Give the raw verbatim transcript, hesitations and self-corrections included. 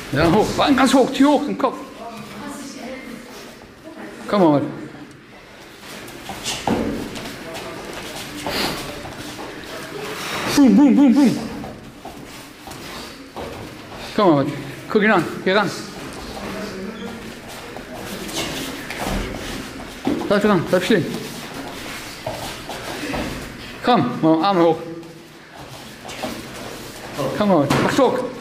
Ja, hoch. Ganz hoch, Tür hoch, im Kopf. Komm mal. Boom, boom, boom, boom. Komm mal. Guck ihn an. Geh ran. Bleib dran, bleib stehen. Komm, mal Arme hoch. Komm mal. Mach Druck.